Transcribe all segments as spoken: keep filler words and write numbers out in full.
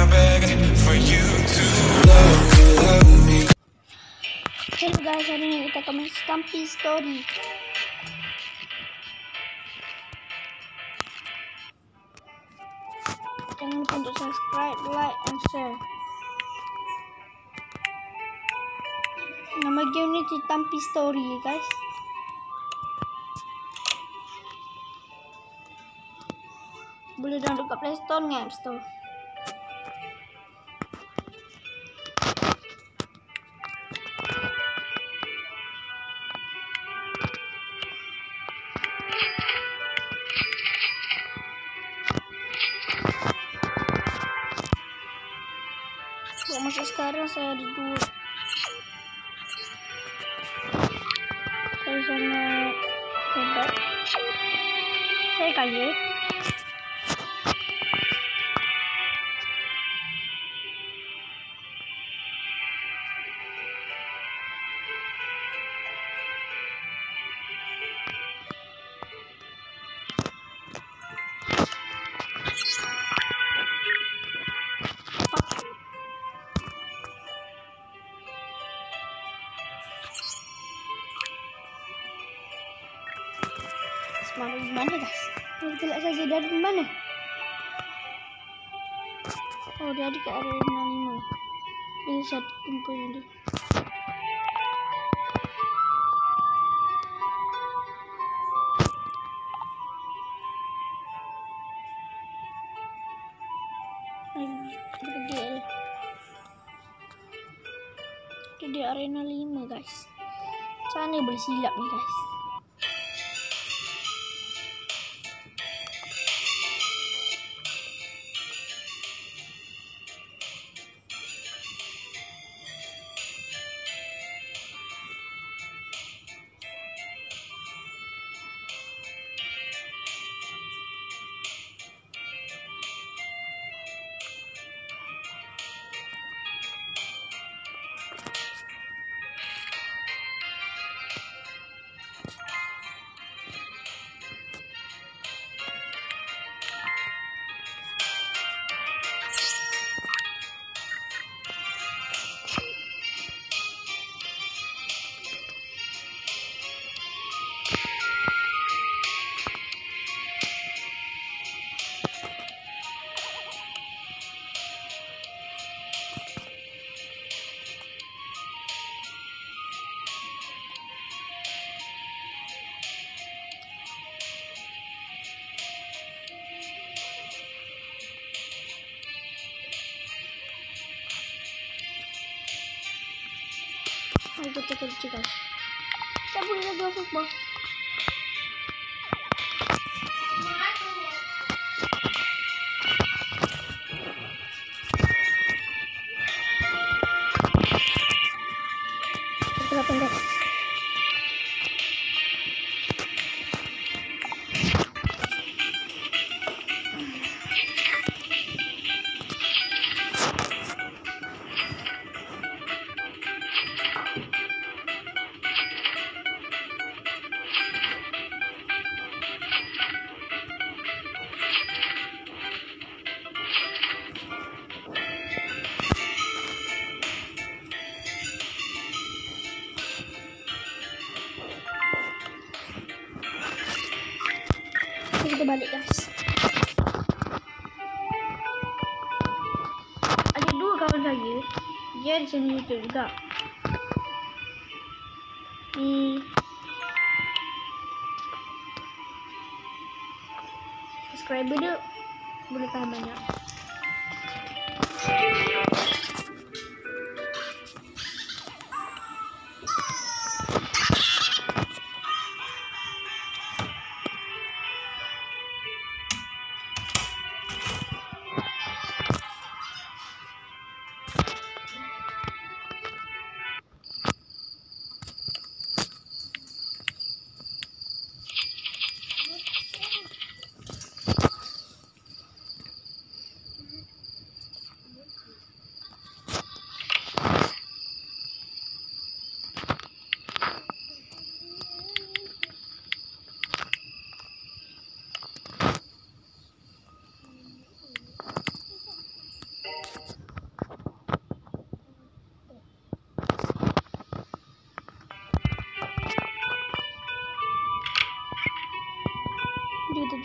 I beg for you to love me, love me. Hello guys, hari ini kita akan main Stumpy Story. Jangan lupa untuk subscribe, like, and share. Nama game ni Stumpy Story guys. Boleh download kat Play Store dan App Store. Untuk masa sekarang saya ada dua. Saya sangat hebat. Saya kaya. Mana di mana guys? Kita lihat saja dari mana. Oh, dia ada kat area enam lima. Ini satu kumpul ni. Kita pergi area. Kita di arena lima guys. Sana boleh silap ni guys. Ayo kita kerja guys. Saya boleh lagi office bos. Kita datang guys. Kita balik guys. Ada dua kawan saya. Dia di channel YouTube juga. Ni subscriber dia boleh tahan banyak.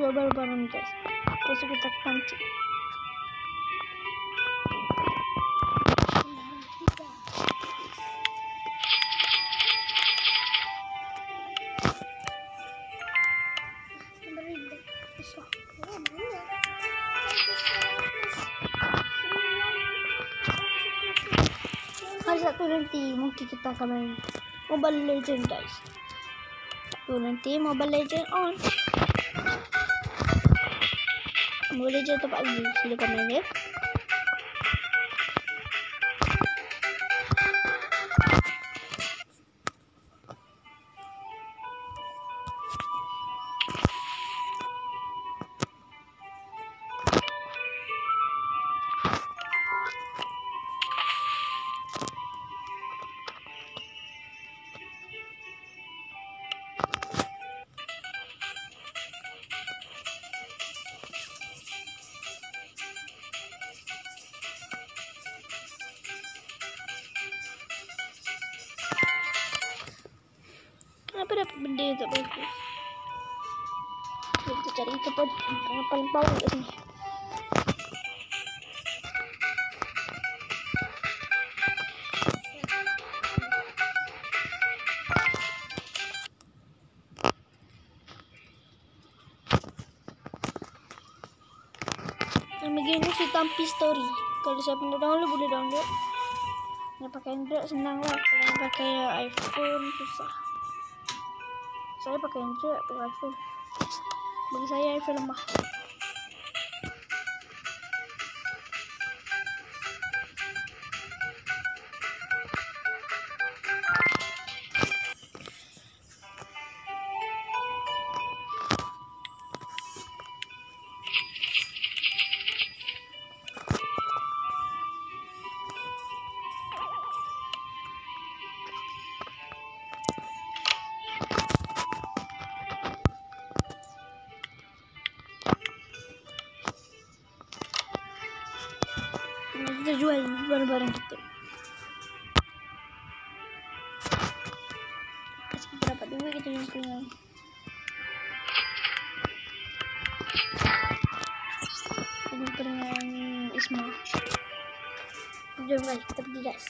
dulu baru-baru nih guys. Terus kita pancing. Hari satu nanti mungkin kita akan main Mobile Legend guys. Satu nanti Mobile Legend on. Mobile Legend tempat lagi. Silakan main ya. Kenapa dapat benda yang tak bagus? Kita cari tempat yang paling power kat sini. Nama game ni si Tampi Story. Kalau siapa nak download boleh download. Yang pakai Android senang lah. Kalau yang pakai iPhone susah. Saya pakai Android, pakai iPhone. Bagi saya iPhone lemah. Kita jual barang-barang kita. Kasih kita dapat duit, kita jual dengan jumpa dengan Ismail. Jom guys, kita pergi guys.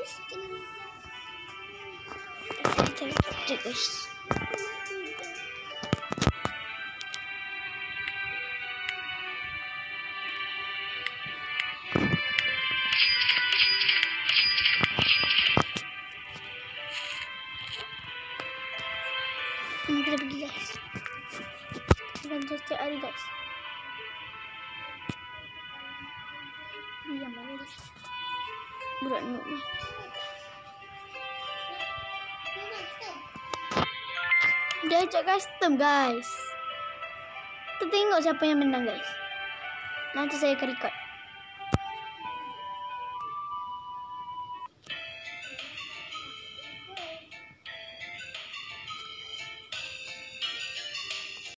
Kita cek guys. Ini kita pergi guys. Kita akan setiap hari guys. Diam lah guys. Budak noob ni. Dia ajak custom guys. Kita tengok siapa yang menang guys. Nanti saya akan record.